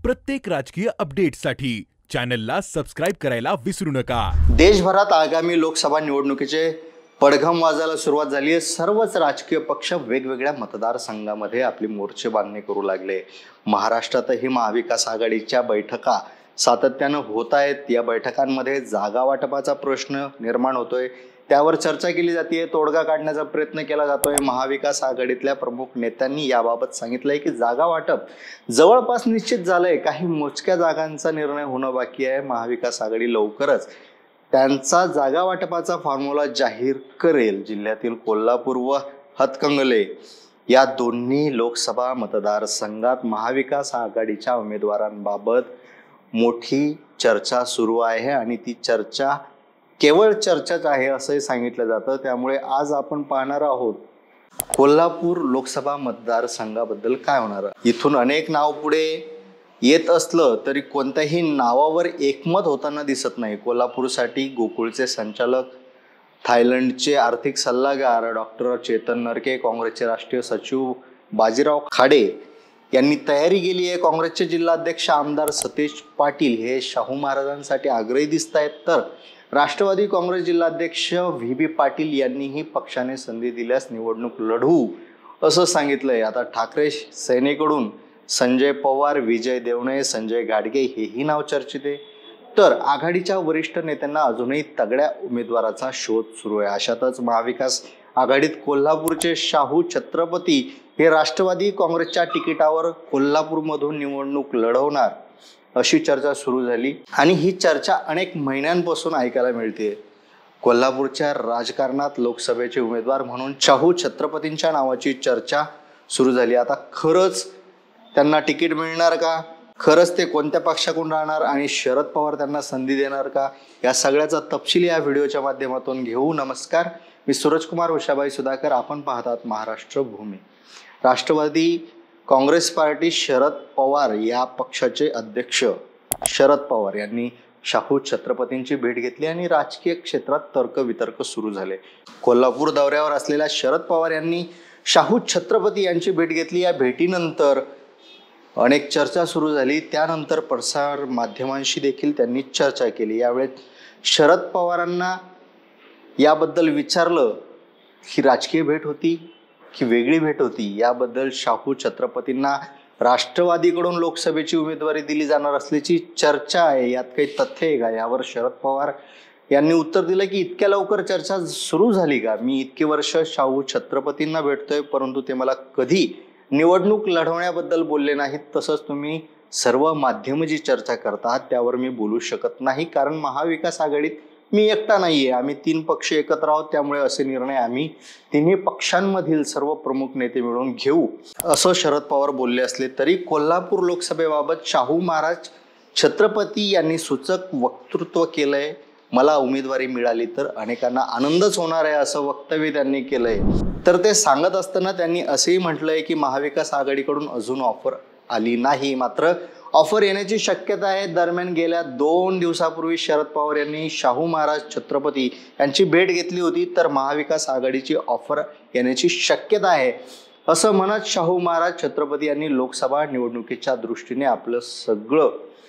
प्रत्येक राजकीय अपडेटसाठी चॅनलला सबस्क्राइब करायला विसरू नका। देशभरात आगामी लोकसभा निवडणुकीचे पडघम वाजायला सुरुवात झाली आहे। सर्वच राजकीय पक्ष वेगवेगळ्या मतदारसंघामध्ये आपली मोर्चे बांधणी करू लागले। महाराष्ट्रातही महाविकास आघाडीच्या बैठका सातत्याने होत आहेत। या बैठकांमध्ये जागा वाटपाचा प्रश्न निर्माण होतोय, त्यावर चर्चा केली जाते, तोडगा काढण्याचा प्रयत्न केला जातोय। महाविकास आघाडीतल्या प्रमुख नेत्यांनी याबाबत सांगितलंय की जागा वाटप जवळपास निश्चित झालंय, काही मोजक्या जागांचा निर्णय होणं बाकी आहे। महाविकास आघाडी लवकरच त्यांचा जागा वाटपाचा फॉर्म्युला जाहीर करेल। जिल्ह्यातील कोल्हापूर व हातकंगले या दोन्ही लोकसभा मतदारसंघात महाविकास आघाडीच्या उमेदवारांबाबत मोठी चर्चा सुरू आहे आणि ती चर्चा केवळ चर्चाच आहे असंही सांगितलं जातं। त्यामुळे आज आपण पाहणार आहोत कोल्हापूर लोकसभा मतदारसंघाबद्दल काय होणार। इथून अनेक नाव पुढे येत असलं तरी कोणत्याही नावावर एकमत होताना दिसत नाही। कोल्हापूरसाठी गोकुळचे संचालक, थायलंडचे आर्थिक सल्लागार डॉक्टर चेतन नरके, काँग्रेसचे राष्ट्रीय सचिव बाजीराव खाडे यांनी तयारी केली आहे। काँग्रेसचे जिल्हाध्यक्ष आमदार सतीश पाटील हे शाहू महाराजांसाठी आग्रही दिसत आहेत, तर राष्ट्रवादी काँग्रेस जिल्हाध्यक्ष व्ही पाटील यांनीही पक्षाने संधी दिल्यास निवडणूक लढवू असं सांगितलंय। आता ठाकरे सेनेकडून संजय पवार, विजय देवणे, संजय गाडगे हेही नाव चर्चित आहे, तर आघाडीच्या वरिष्ठ नेत्यांना अजूनही तगड्या उमेदवाराचा शोध सुरू आहे। अशातच महाविकास आघाडीत कोल्हापूरचे शाहू छत्रपती हे राष्ट्रवादी काँग्रेसच्या तिकिटावर कोल्हापूरमधून निवडणूक लढवणार अशी चर्चा सुरू झाली आणि ही चर्चा अनेक महिन्यांपासून ऐकायला मिळते। कोल्हापूरच्या राजकारणात लोकसभेचे उमेदवार म्हणून शाहू छत्रपतींच्या नावाची चर्चा सुरू झाली। आता खरंच त्यांना तिकीट मिळणार का, खरंच ते कोणत्या पक्षाकडून राहणार आणि शरद पवार त्यांना संधी देणार का, या सगळ्याचा तपशील या व्हिडिओच्या माध्यमातून घेऊ। नमस्कार, मी सूरजकुमार उषाबाई सुधाकर, आपण पाहतात महाराष्ट्र भूमी। राष्ट्रवादी काँग्रेस पार्टी शरद पवार या पक्षाचे अध्यक्ष शरद पवार यांनी शाहू छत्रपतींची भेट घेतली आणि राजकीय क्षेत्रात तर्कवितर्क सुरू झाले। कोल्हापूर दौऱ्यावर असलेल्या शरद पवार यांनी शाहू छत्रपती यांची भेट घेतली। या भेटीनंतर अनेक चर्चा सुरू झाली, त्यानंतर प्रसार माध्यमांशी देखील त्यांनी चर्चा केली। यावेळी शरद पवारांना याबद्दल विचारलं ही राजकीय भेट होती की वेगळी भेट होती। याबद्दल शाहू छत्रपतींना राष्ट्रवादीकडून लोकसभेची उमेदवारी दिली जाणार असल्याची चर्चा आहे, यात काही तथ्य आहे का, यावर शरद पवार यांनी उत्तर दिलं की इतक्या लवकर चर्चा सुरू झाली का, मी इतके वर्ष शाहू छत्रपतींना भेटतोय परंतु ते मला कधी निवडणूक लढवण्याबद्दल बोलले नाहीत। तसंच तुम्ही सर्व माध्यम जी चर्चा करतात त्यावर मी बोलू शकत नाही, कारण महाविकास आघाडीत मी एकटा नाहीये, आम्ही 3 पक्ष एकत्र आहोत, त्यामुळे असे निर्णय आम्ही तिन्ही पक्षांमधील सर्व प्रमुख नेते मिळून घेऊ असं शरद पवार बोलले असले तरी कोल्हापूर लोकसभेबाबत शाहू महाराज छत्रपती यांनी सूचक वक्तृत्व केलंय। मला उमेदवारी मिळाली तर अनेकांना आनंदच होणार आहे असं वक्तव्य त्यांनी केलंय। तर ते सांगत असताना त्यांनी असेही म्हटलंय की महाविकास आघाडीकडून अजून ऑफर आली नाही, मात्र ऑफर येण्याची शक्यता आहे। दरम्यान गेल्या 2 दिवसापूर्वी शरद पवार यांनी शाहू महाराज छत्रपती यांची भेट घेतली होती, तर महाविकास आघाडीची ऑफर येण्याची शक्यता आहे असं म्हणत शाहू महाराज छत्रपती यांनी लोकसभा निवडणुकीच्या दृष्टीने आपलं सगळं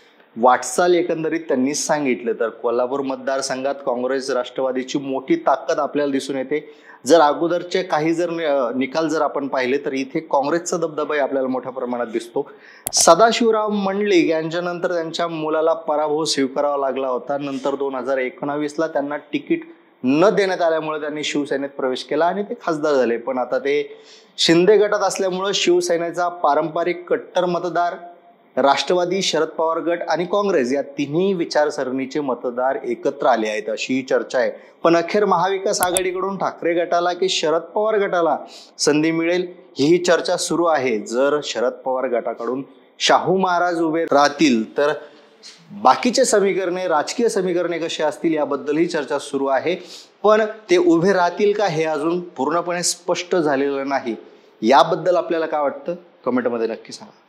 वाटचाल एकंदरीत त्यांनी सांगितलं। तर कोल्हापूर मतदारसंघात काँग्रेस राष्ट्रवादीची मोठी ताकद आपल्याला दिसून येते। जर अगोदरचे काही निकाल जर आपण पाहिले तर इथे काँग्रेसचा दबदबा आपल्याला मोठ्या प्रमाणात दिसतो। सदाशिवराव मंडलिक यांच्यानंतर त्यांच्या मुलाला पराभव स्वीकारावा लागला होता। नंतर 2019ला त्यांना तिकीट न देण्यात आल्यामुळे त्यांनी शिवसेनेत प्रवेश केला आणि ते खासदार झाले, पण आता ते शिंदे गटात असल्यामुळे शिवसेनेचा पारंपरिक कट्टर मतदार, राष्ट्रवादी, शरद पवार गट आणि काँग्रेस या तिन्ही विचारसरणीचे मतदार एकत्र आले आहेत अशी चर्चा आहे। पण अखेर महाविकास आघाडीकडून ठाकरे गटाला की शरद पवार गटाला संधी मिळेल ही चर्चा सुरू आहे। जर शरद पवार गटाकडून शाहू महाराज उभे राहतील तर बाकीचे समीकरणे, राजकीय समीकरणे कशी असतील याबद्दलही चर्चा सुरू आहे, पण ते उभे राहतील का हे अजून पूर्णपणे स्पष्ट झालेलं नाही। याबद्दल आपल्याला काय वाटतं कमेंटमध्ये नक्की सांगा।